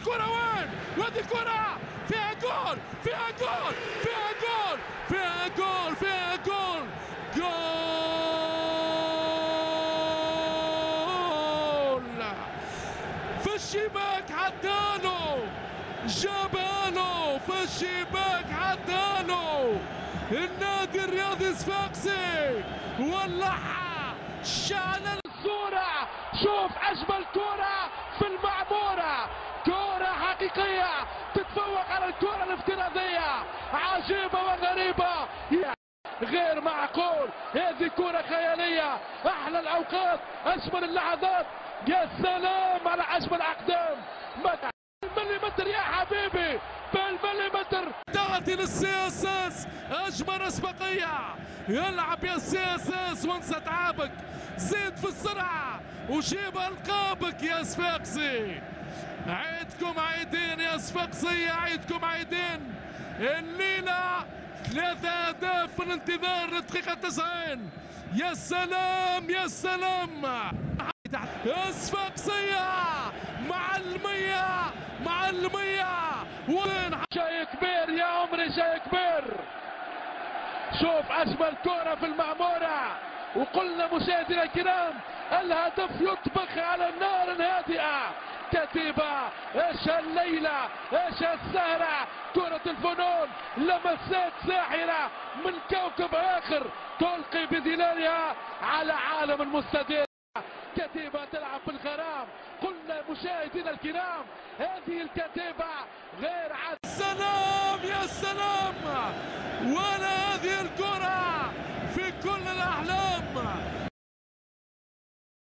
الكرة وين؟ وهذه الكرة فيها جول فيها جول فيها جول فيها جول فيها جول جول في الشباك عدانو جابانو في الشباك عدانو النادي الرياضي صفاقسي ولعها شعل الصورة. شوف أجمل كرة في المعمورة، كرة حقيقية تتفوق على الكرة الافتراضية، عجيبة وغريبة غير معقول. هذه كرة خيالية، أحلى الأوقات أجمل اللحظات. يا سلام على أجمل أقدام، بالمليمتر يا حبيبي بالمليمتر. تأتي للسي اس اس أجمل أسبقية، يلعب يا سي اس اس وانسى تعبك، زيد في السرعة وجيب ألقابك يا صفاقسي. عيدكم عيدين يا صفاقسية، عيدكم عيدين. الليلة 3 أهداف في الانتظار للدقيقة 90. يا سلام يا سلام. صفاقسية معلمية وين شيء كبير يا عمري، شيء كبير. شوف أجمل كرة في المعمورة، وقلنا مشاهدينا الكرام الهدف يطبخ على النار الهادئة. كتيبة ايش الليلة ايش السهرة، كرة الفنون لمسات ساحرة من كوكب آخر تلقي بظلالها على عالم المستدير. كتيبة تلعب بالغرام، قلنا مشاهدينا الكرام هذه الكتيبة غير عادية. سلام يا سلام، ولا هذه الكرة